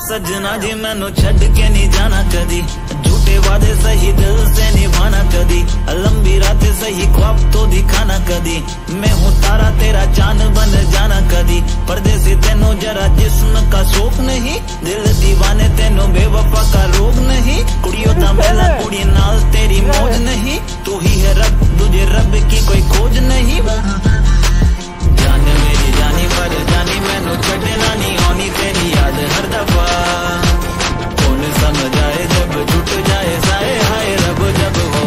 सजना जी मैनू छड़ के नहीं जाना कदी, झूठे वादे सही दिल से निभाना कदी, लंबी रातें सही ख्वाब तो दिखाना कदी। मैं हूँ तारा तेरा चांद बन जाना कदी, परदेसी तेनू जरा जिस्म का शौक नहीं, दिल दीवाने तेनू बेवफा का रोग नहीं। कुड़ियों ता मेला कुड़ी नाल तेरी मौज नहीं, तू ही है रब तुझे रब की कोई खोज नहीं। जान मेरी जानी पर जानी मैनू छड़ना नहीं आनी तेरी याद हर दफा, कौन समझ आए जब टूट जाए साए हाय रब जब हो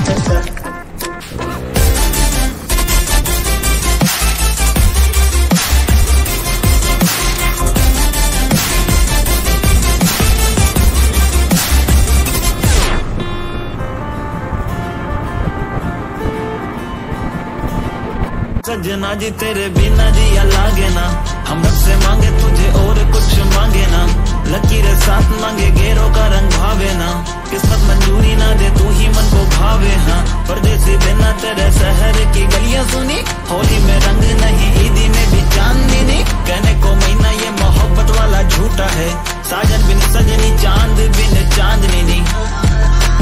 सजना जी तेरे बिना जिया लागे ना, हम रब से मांगे तुझे और कुछ मांगे ना, लकीरें साथ मांगे गेरों का रंग भावे ना, किस्मत मंजूरी ना दे तू ही मन को भावे। हाँ परदेसी बिना तेरे शहर की गलियां सुनी, होली में रंग नहीं ईदी में भी चांदनी नहीं, कहने को महीना ये मोहब्बत वाला झूठा है, साजन बिन सजनी चांद बिन चांदनी नहीं।